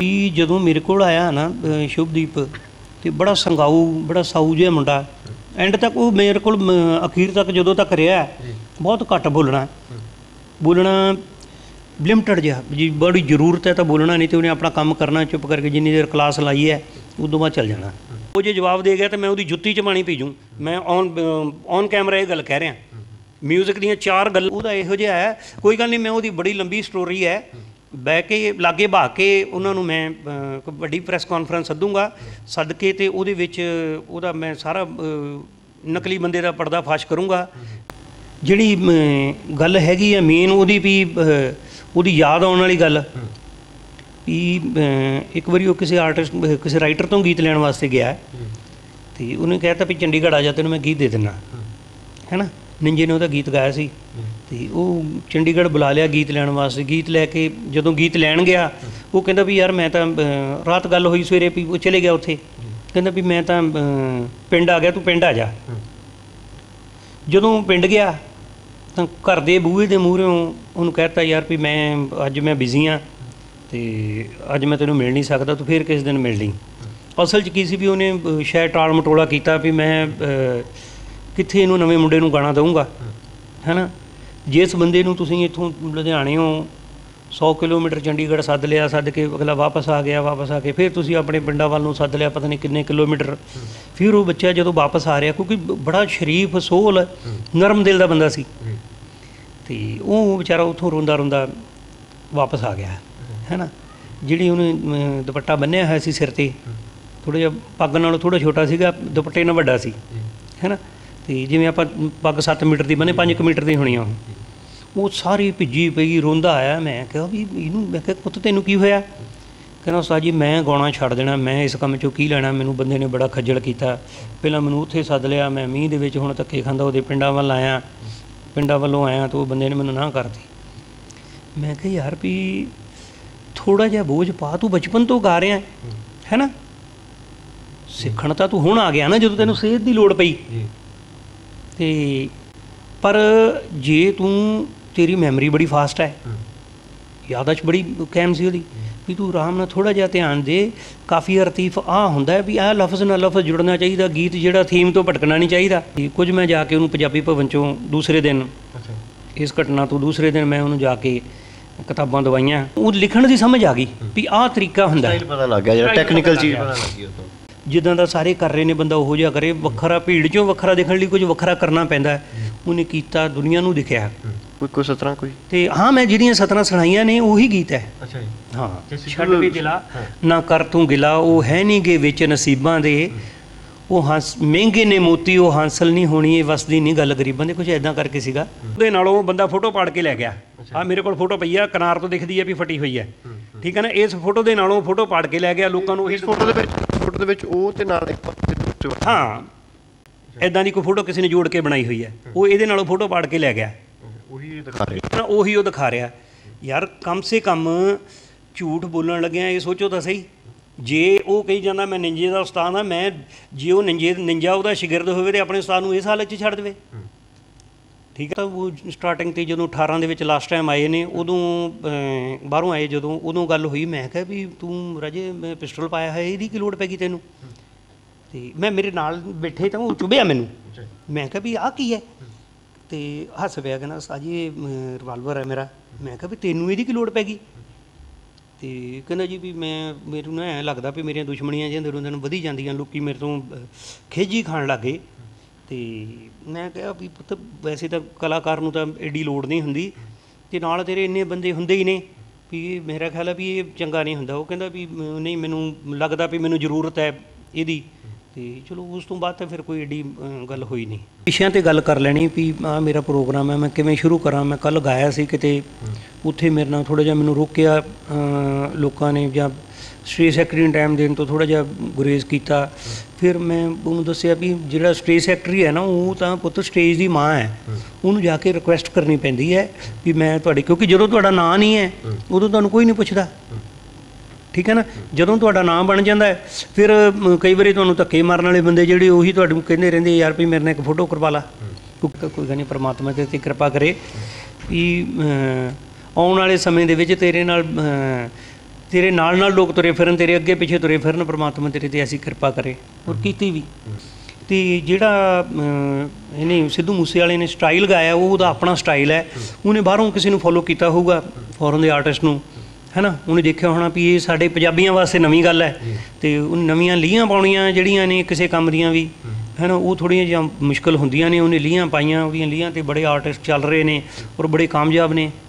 ਜਦੋਂ ਮੇਰੇ ਕੋਲ ਆਇਆ ਨਾ ਸ਼ੁਭਦੀਪ ਤੇ ਬੜਾ ਸੰਗਾਊ ਬੜਾ ਸਾਊ ਜਿਹਾ ਮੁੰਡਾ ਐਂਡ ਤੱਕ ਉਹ ਮੇਰੇ ਕੋਲ ਅਖੀਰ ਤੱਕ ਜਦੋਂ ਤੱਕ ਰਿਹਾ ਬਹੁਤ ਘੱਟ ਬੋਲਣਾ ਲਿਮਟਡ ਜਿਹਾ ਜੀ ਬੜੀ ਜ਼ਰੂਰਤ ਹੈ ਤਾਂ ਬੋਲਣਾ ਨਹੀਂ ਤੇ ਉਹਨੇ ਆਪਣਾ ਕੰਮ ਕਰਨਾ ਚੁੱਪ ਕਰਕੇ ਜਿੰਨੀ ਦੇਰ ਕਲਾਸ ਲਾਈ ਹੈ ਉਦੋਂ ਬਾਅਦ ਚੱਲ ਜਾਣਾ। ਉਹ ਜੇ ਜਵਾਬ ਦੇ ਗਿਆ ਤਾਂ ਮੈਂ ਉਹਦੀ ਜੁੱਤੀ 'ਚ ਪਾਣੀ ਪੀ ਜੂੰ। ਮੈਂ ਔਨ ਕੈਮਰਾ ਇਹ ਗੱਲ ਕਹਿ ਰਿਹਾ। ਮਿਊਜ਼ਿਕ ਦੀਆਂ 4 ਗੱਲਾਂ ਉਹਦਾ ਇਹੋ ਜਿਹਾ ਹੈ, ਕੋਈ ਗੱਲ ਨਹੀਂ ਮੈਂ ਉਹਦੀ ਬੜੀ ਲੰਬੀ ਸਟੋਰੀ ਹੈ ਬਹਿ ਕੇ ਲਾਗੇ ਬਹਾ ਕੇ ਉਹਨਾਂ ਨੂੰ ਮੈਂ ਵੱਡੀ ਪ੍ਰੈਸ ਕਾਨਫਰੰਸ ਸੱਦੂੰਗਾ, ਸੱਦ ਕੇ ਅਤੇ ਉਹਦੇ ਵਿੱਚ ਉਹਦਾ ਮੈਂ ਸਾਰਾ ਨਕਲੀ ਬੰਦੇ ਦਾ ਪਰਦਾ ਫਾਸ਼ ਕਰੂੰਗਾ। ਜਿਹੜੀ ਗੱਲ ਹੈਗੀ ਆ ਮੇਨ ਉਹਦੀ ਵੀ ਉਹਦੀ ਯਾਦ ਆਉਣ ਵਾਲੀ ਗੱਲ ਵੀ ਇੱਕ ਵਾਰੀ ਉਹ ਕਿਸੇ ਆਰਟਿਸਟ ਕਿਸੇ ਰਾਈਟਰ ਤੋਂ ਗੀਤ ਲੈਣ ਵਾਸਤੇ ਗਿਆ ਅਤੇ ਉਹਨੇ ਕਹਿ ਤਾ ਵੀ ਚੰਡੀਗੜ੍ਹ ਆ ਜਾ ਤੈਨੂੰ ਮੈਂ ਗੀਤ ਦੇ ਦਿੰਦਾ ਹੈ ਨਾ। ਨਿੰਜੇ ਨੇ ਉਹਦਾ ਗੀਤ ਗਾਇਆ ਸੀ ਅਤੇ ਉਹ ਚੰਡੀਗੜ੍ਹ ਬੁਲਾ ਲਿਆ ਗੀਤ ਲੈਣ ਵਾਸਤੇ। ਗੀਤ ਲੈ ਕੇ ਜਦੋਂ ਗੀਤ ਲੈਣ ਗਿਆ ਉਹ ਕਹਿੰਦਾ ਵੀ ਯਾਰ ਮੈਂ ਤਾਂ ਰਾਤ ਗੱਲ ਹੋਈ ਸਵੇਰੇ ਵੀ ਉਹ ਚਲੇ ਗਿਆ ਉੱਥੇ, ਕਹਿੰਦਾ ਵੀ ਮੈਂ ਤਾਂ ਪਿੰਡ ਆ ਗਿਆ ਤੂੰ ਪਿੰਡ ਆ ਜਾ। ਜਦੋਂ ਪਿੰਡ ਗਿਆ ਤਾਂ ਘਰ ਦੇ ਬੂਹੇ ਦੇ ਮੂਹਰਿਓਂ ਉਹਨੂੰ ਕਹਿ ਦਿੱਤਾ ਯਾਰ ਵੀ ਅੱਜ ਮੈਂ ਬਿਜ਼ੀ ਹਾਂ ਅਤੇ ਅੱਜ ਮੈਂ ਤੈਨੂੰ ਮਿਲ ਨਹੀਂ ਸਕਦਾ, ਤੂੰ ਫਿਰ ਕਿਸੇ ਦਿਨ ਮਿਲ ਲਈ। ਅਸਲ 'ਚ ਕੀ ਸੀ ਵੀ ਉਹਨੇ ਸ਼ਾਇਦ ਟਾਲ ਮਟੋਲਾ ਕੀਤਾ ਵੀ ਮੈਂ ਕਿੱਥੇ ਇਹਨੂੰ ਨਵੇਂ ਮੁੰਡੇ ਨੂੰ ਗਾਣਾ ਦਊਂਗਾ ਹੈ ਨਾ। ਜਿਸ ਬੰਦੇ ਨੂੰ ਤੁਸੀਂ ਇੱਥੋਂ ਲੁਧਿਆਣਿਓਂ 100 ਕਿਲੋਮੀਟਰ ਚੰਡੀਗੜ੍ਹ ਸੱਦ ਲਿਆ, ਸੱਦ ਕੇ ਅਗਲਾ ਵਾਪਸ ਆ ਕੇ ਫਿਰ ਤੁਸੀਂ ਆਪਣੇ ਪਿੰਡਾਂ ਵੱਲ ਨੂੰ ਸੱਦ ਲਿਆ ਪਤਾ ਨਹੀਂ ਕਿੰਨੇ ਕਿਲੋਮੀਟਰ। ਫਿਰ ਉਹ ਬੱਚਾ ਜਦੋਂ ਵਾਪਸ ਆ ਰਿਹਾ ਕਿਉਂਕਿ ਬੜਾ ਸ਼ਰੀਫ ਸੋਹਲ ਨਰਮ ਦਿਲ ਦਾ ਬੰਦਾ ਸੀ ਅਤੇ ਉਹ ਵਿਚਾਰਾ ਉੱਥੋਂ ਰੋਂਦਾ ਵਾਪਸ ਆ ਗਿਆ ਹੈ ਨਾ। ਜਿਹੜੀ ਉਹਨੇ ਦੁਪੱਟਾ ਬੰਨ੍ਹਿਆ ਹੋਇਆ ਸੀ ਸਿਰ 'ਤੇ ਥੋੜ੍ਹਾ ਜਿਹਾ ਪੱਗ ਨਾਲੋਂ ਥੋੜ੍ਹਾ ਛੋਟਾ ਸੀਗਾ, ਦੁਪੱਟੇ ਨਾਲ ਵੱਡਾ ਸੀ ਹੈ ਨਾ। ਅਤੇ ਜਿਵੇਂ ਆਪਾਂ ਪੱਗ 7 ਮੀਟਰ ਦੀ ਬੰਨ੍ਹੇ 5 ਮੀਟਰ ਦੀ ਹੋਣੀ ਆ ਉਹ ਸਾਰੀ ਭਿੱਜੀ ਪਈ ਰੋਂਦਾ ਆਇਆ। ਮੈਂ ਕਿਹਾ ਵੀ ਇਹਨੂੰ ਮੈਂ ਕਿਹਾ ਪੁੱਤ ਤੈਨੂੰ ਕੀ ਹੋਇਆ? ਕਹਿੰਦਾ ਉਸਤਾਦ ਜੀ ਮੈਂ ਗਾਉਣਾ ਛੱਡ ਦੇਣਾ, ਮੈਂ ਇਸ ਕੰਮ 'ਚੋਂ ਕੀ ਲੈਣਾ, ਮੈਨੂੰ ਬੰਦੇ ਨੇ ਬੜਾ ਖੱਜਲ ਕੀਤਾ, ਪਹਿਲਾਂ ਮੈਨੂੰ ਉੱਥੇ ਸੱਦ ਲਿਆ, ਮੈਂ ਮੀਂਹ ਦੇ ਵਿੱਚ ਹੁਣ ਧੱਕੇ ਖਾਂਦਾ ਉਹਦੇ ਪਿੰਡਾਂ ਵੱਲੋਂ ਆਇਆ ਤਾਂ ਉਹ ਬੰਦੇ ਨੇ ਮੈਨੂੰ ਨਾ ਕਰਤੀ। ਮੈਂ ਕਿਹਾ ਯਾਰ ਵੀ ਥੋੜ੍ਹਾ ਜਿਹਾ ਬੋਝ ਪਾ, ਤੂੰ ਬਚਪਨ ਤੋਂ ਗਾ ਰਿਹਾ ਹੈ ਨਾ, ਸਿੱਖਣ ਤਾਂ ਤੂੰ ਹੁਣ ਆ ਗਿਆ ਨਾ ਜਦੋਂ ਤੈਨੂੰ ਸਿਹਤ ਦੀ ਲੋੜ ਪਈ। ਅਤੇ ਪਰ ਜੇ ਤੇਰੀ ਮੈਮਰੀ ਬੜੀ ਫਾਸਟ ਹੈ, ਯਾਦਾਸ਼ਤ ਬੜੀ ਕਾਇਮ ਸੀ ਉਹਦੀ, ਵੀ ਤੂੰ ਆਰਾਮ ਨਾਲ ਥੋੜ੍ਹਾ ਜਿਹਾ ਧਿਆਨ ਦੇ। ਕਾਫੀ ਰਤੀਫ ਆਹ ਹੁੰਦਾ ਵੀ ਆਹ ਲਫ਼ਜ਼ ਨਾਲ ਲਫ਼ਜ਼ ਜੁੜਨਾ ਚਾਹੀਦਾ, ਗੀਤ ਜਿਹੜਾ ਥੀਮ ਤੋਂ ਭਟਕਣਾ ਨਹੀਂ ਚਾਹੀਦਾ। ਕੁਝ ਮੈਂ ਜਾ ਕੇ ਉਹਨੂੰ ਪੰਜਾਬੀ ਭਵਨ 'ਚੋਂ ਦੂਸਰੇ ਦਿਨ ਇਸ ਘਟਨਾ ਤੋਂ ਦੂਸਰੇ ਦਿਨ ਮੈਂ ਉਹਨੂੰ ਜਾ ਕੇ ਕਿਤਾਬਾਂ ਦਵਾਈਆਂ, ਉਹ ਲਿਖਣ ਦੀ ਸਮਝ ਆ ਗਈ ਵੀ ਆਹ ਤਰੀਕਾ ਹੁੰਦਾ, ਪਤਾ ਲੱਗ ਗਿਆ ਜਿਹੜਾ ਟੈਕਨੀਕਲ ਚੀਜ਼ ਪਤਾ ਲੱਗ ਗਈ। ਜਿੱਦਾਂ ਦਾ ਸਾਰੇ ਕਰ ਰਹੇ ਨੇ ਬੰਦਾ ਉਹੋ ਜਿਹਾ ਕਰੇ, ਵੱਖਰਾ ਭੀੜ 'ਚੋਂ ਵੱਖਰਾ ਦਿਖਣ ਲਈ ਕੁਝ ਵੱਖਰਾ ਕਰਨਾ ਪੈਂਦਾ। ਉਹਨੇ ਕੀਤਾ, ਦੁਨੀਆ ਨੂੰ ਦਿਖਿਆ ਕੋਈ ਸਤਰਾਂ ਕੋਈ। ਅਤੇ ਹਾਂ ਮੈਂ ਜਿਹੜੀਆਂ ਸਤਰਾਂ ਸੁਣਾਈਆਂ ਨੇ ਉਹੀ ਗੀਤ ਹੈ। ਅੱਛਾ ਜੀ। ਹਾਂ ਛੱਡ ਵੀ ਦਿਲਾ ਨਾ ਕਰ ਤੂੰ ਗਿਲਾ, ਉਹ ਹੈ ਨਹੀਂ ਗੇ ਵਿੱਚ ਨਸੀਬਾਂ ਦੇ, ਉਹ ਮਹਿੰਗੇ ਨੇ ਮੋਤੀ ਉਹ ਹਾਸਲ ਨਹੀਂ ਹੋਣੀ, ਇਹ ਵਸਦੀ ਨਹੀਂ ਗੱਲ ਗਰੀਬਾਂ ਦੇ, ਕੁਝ ਇੱਦਾਂ ਕਰਕੇ ਸੀਗਾ। ਉਹਦੇ ਨਾਲੋਂ ਬੰਦਾ ਫੋਟੋ ਪਾੜ ਕੇ ਲੈ ਗਿਆ। ਆਹ ਮੇਰੇ ਕੋਲ ਫੋਟੋ ਪਈ ਆ, ਕਿਨਾਰ ਤੋਂ ਦਿਖਦੀ ਹੈ ਵੀ ਫਟੀ ਹੋਈ ਹੈ, ਠੀਕ ਹੈ ਨਾ। ਇਸ ਫੋਟੋ ਦੇ ਨਾਲੋਂ ਫੋਟੋ ਪਾੜ ਕੇ ਲੈ ਗਿਆ ਲੋਕਾਂ ਨੂੰ। ਇਸ ਫੋਟੋ ਦੇ ਵਿੱਚ ਉਹ ਤੇ ਨਾਲ ਹਾਂ ਇੱਦਾਂ ਦੀ ਕੋਈ ਫੋਟੋ ਕਿਸੇ ਨੇ ਜੋੜ ਕੇ ਬਣਾਈ ਹੋਈ ਹੈ, ਉਹ ਇਹਦੇ ਨਾਲੋਂ ਫੋਟੋ ਪਾੜ ਕੇ ਲੈ ਗਿਆ। ਉਹੀ ਉਹ ਦਿਖਾ ਰਿਹਾ। ਯਾਰ ਕਮ ਸੇ ਕਮ ਝੂਠ ਬੋਲਣ ਲੱਗਿਆ ਇਹ ਸੋਚੋ ਤਾਂ ਸਹੀ। ਜੇ ਉਹ ਕਹੀ ਜਾਂਦਾ ਮੈਂ ਨਿੰਜੇ ਦਾ ਉਸਤਾਦ ਹਾਂ, ਮੈਂ ਜੇ ਉਹ ਨਿੰਜਾ ਉਹਦਾ ਸ਼ਾਗਿਰਦ ਹੋਵੇ ਅਤੇ ਆਪਣੇ ਉਸਤਾਦ ਨੂੰ ਇਸ ਹਾਲਤ 'ਚ ਛੱਡ ਦੇਵੇ, ਠੀਕ ਹੈ। ਤਾਂ ਉਹ ਸਟਾਰਟਿੰਗ 'ਤੇ ਜਦੋਂ 18 ਦੇ ਵਿੱਚ ਲਾਸਟ ਟਾਈਮ ਆਏ ਨੇ, ਉਦੋਂ ਬਾਹਰੋਂ ਆਏ ਜਦੋਂ, ਉਦੋਂ ਗੱਲ ਹੋਈ। ਮੈਂ ਕਿਹਾ ਵੀ ਤੂੰ ਰਾਜੇ ਮੈਂ ਪਿਸਟਲ ਪਾਇਆ ਹੋਇਆ, ਇਹਦੀ ਕੀ ਲੋੜ ਪੈ ਗਈ ਤੈਨੂੰ? ਅਤੇ ਮੈਂ ਮੇਰੇ ਨਾਲ ਬੈਠੇ ਤਾਂ ਉਹ ਚੁਭਿਆ ਮੈਨੂੰ। ਮੈਂ ਕਿਹਾ ਵੀ ਆਹ ਕੀ ਹੈ? ਅਤੇ ਹੱਸ ਪਿਆ, ਕਹਿੰਦਾ ਉਸਤਾਦ ਜੀ ਇਹ ਰਿਵਾਲਵਰ ਹੈ ਮੇਰਾ। ਮੈਂ ਕਿਹਾ ਵੀ ਤੈਨੂੰ ਇਹਦੀ ਕੀ ਲੋੜ ਪੈ ਗਈ? ਅਤੇ ਕਹਿੰਦਾ ਜੀ ਵੀ ਮੈਨੂੰ ਨਾ ਐਂ ਲੱਗਦਾ ਵੀ ਮੇਰੀਆਂ ਦੁਸ਼ਮਣੀਆਂ ਜਿਹੜੀਆਂ ਦਿਨੋਂ ਦਿਨ ਵਧੀ ਜਾਂਦੀਆਂ, ਲੋਕ ਮੇਰੇ ਤੋਂ ਖਿਝ ਖਾਣ ਲੱਗ ਗਏ। ਅਤੇ ਮੈਂ ਕਿਹਾ ਵੀ ਪੁੱਤ ਵੈਸੇ ਤਾਂ ਕਲਾਕਾਰ ਨੂੰ ਤਾਂ ਐਡੀ ਲੋੜ ਨਹੀਂ ਹੁੰਦੀ, ਅਤੇ ਨਾਲ ਤੇਰੇ ਇੰਨੇ ਬੰਦੇ ਹੁੰਦੇ ਹੀ ਨੇ ਵੀ ਮੇਰਾ ਖਿਆਲ ਹੈ ਵੀ ਇਹ ਚੰਗਾ ਨਹੀਂ ਹੁੰਦਾ। ਉਹ ਕਹਿੰਦਾ ਵੀ ਨਹੀਂ ਮੈਨੂੰ ਲੱਗਦਾ ਵੀ ਮੈਨੂੰ ਜ਼ਰੂਰਤ ਹੈ ਇਹਦੀ। ਅਤੇ ਚਲੋ ਉਸ ਤੋਂ ਬਾਅਦ ਤਾਂ ਫਿਰ ਕੋਈ ਐਡੀ ਗੱਲ ਹੋਈ ਨਹੀਂ। ਵਿਸ਼ਿਆਂ 'ਤੇ ਗੱਲ ਕਰ ਲੈਣੀ ਵੀ ਆਹ ਮੇਰਾ ਪ੍ਰੋਗਰਾਮ ਹੈ, ਮੈਂ ਕਿਵੇਂ ਸ਼ੁਰੂ ਕਰਾਂ। ਮੈਂ ਕੱਲ੍ਹ ਗਾਇਆ ਸੀ ਕਿਤੇ, ਉੱਥੇ ਮੇਰੇ ਨਾਲ ਥੋੜ੍ਹਾ ਜਿਹਾ ਮੈਨੂੰ ਰੋਕਿਆ ਲੋਕਾਂ ਨੇ, ਜਾਂ ਸਟੇਜ ਸੈਕਟਰੀ ਨੂੰ ਟਾਈਮ ਦੇਣ ਤੋਂ ਥੋੜ੍ਹਾ ਜਿਹਾ ਗੁਰੇਜ਼ ਕੀਤਾ। ਫਿਰ ਮੈਂ ਉਹਨੂੰ ਦੱਸਿਆ ਵੀ ਜਿਹੜਾ ਸਟੇਜ ਸੈਕਟਰੀ ਹੈ ਨਾ, ਉਹ ਤਾਂ ਪੁੱਤ ਸਟੇਜ ਦੀ ਮਾਂ ਹੈ, ਉਹਨੂੰ ਜਾ ਕੇ ਰਿਕੁਐਸਟ ਕਰਨੀ ਪੈਂਦੀ ਹੈ ਵੀ ਮੈਂ ਤੁਹਾਡੇ, ਕਿਉਂਕਿ ਜਦੋਂ ਤੁਹਾਡਾ ਨਾਂ ਨਹੀਂ ਹੈ ਉਦੋਂ ਤੁਹਾਨੂੰ ਕੋਈ ਨਹੀਂ ਪੁੱਛਦਾ, ਠੀਕ ਹੈ ਨਾ। ਜਦੋਂ ਤੁਹਾਡਾ ਨਾਂ ਬਣ ਜਾਂਦਾ ਹੈ ਫਿਰ ਕਈ ਵਾਰੀ ਤੁਹਾਨੂੰ ਧੱਕੇ ਮਾਰਨ ਵਾਲੇ ਬੰਦੇ ਜਿਹੜੇ ਉਹੀ ਤੁਹਾਨੂੰ ਕਹਿੰਦੇ ਰਹਿੰਦੇ ਯਾਰ ਵੀ ਮੇਰੇ ਨਾਲ ਇੱਕ ਫੋਟੋ ਕਰਵਾ ਲਾ। ਕੋਈ ਗੱਲ ਨਹੀਂ, ਪਰਮਾਤਮਾ ਤੇ ਕਿਰਪਾ ਕਰੇ ਵੀ ਆਉਣ ਵਾਲੇ ਸਮੇਂ ਦੇ ਵਿੱਚ ਤੇਰੇ ਨਾਲ ਤੇਰੇ ਨਾਲ ਨਾਲ ਲੋਕ ਤੁਰੇ ਫਿਰਨ, ਤੇਰੇ ਅੱਗੇ ਪਿੱਛੇ ਤੁਰੇ ਫਿਰਨ, ਪ੍ਰਮਾਤਮਾ ਤੇਰੇ ਤੇ ਐਸੀ ਕਿਰਪਾ ਕਰੇ। ਔਰ ਕੀਤੀ ਵੀ। ਅਤੇ ਜਿਹੜਾ ਇਹਨੇ ਸਿੱਧੂ ਮੂਸੇ ਵਾਲੇ ਨੇ ਸਟਾਈਲ ਗਾਇਆ, ਉਹ ਉਹਦਾ ਆਪਣਾ ਸਟਾਈਲ ਹੈ। ਉਹਨੇ ਬਾਹਰੋਂ ਕਿਸੇ ਨੂੰ ਫੋਲੋ ਕੀਤਾ ਹੋਊਗਾ, ਫੋਰਨ ਦੇ ਆਰਟਿਸਟ ਨੂੰ, ਹੈ ਨਾ। ਉਹਨੇ ਦੇਖਿਆ ਹੋਣਾ ਵੀ ਇਹ ਸਾਡੇ ਪੰਜਾਬੀਆਂ ਵਾਸਤੇ ਨਵੀਂ ਗੱਲ ਹੈ, ਅਤੇ ਉਹ ਨਵੀਆਂ ਲੀਹਾਂ ਪਾਉਣੀਆਂ ਜਿਹੜੀਆਂ ਨੇ ਕਿਸੇ ਕੰਮ ਦੀਆਂ ਵੀ, ਹੈ ਨਾ, ਉਹ ਥੋੜ੍ਹੀਆਂ ਜਿਹੀਆਂ ਮੁਸ਼ਕਿਲ ਹੁੰਦੀਆਂ ਨੇ। ਉਹਨੇ ਲੀਹਾਂ ਪਾਈਆਂ, ਉਹਦੀਆਂ ਲੀਹਾਂ 'ਤੇ ਬੜੇ ਆਰਟਿਸਟ ਚੱਲ ਰਹੇ ਨੇ ਔਰ ਬੜੇ ਕਾਮਯਾਬ ਨੇ।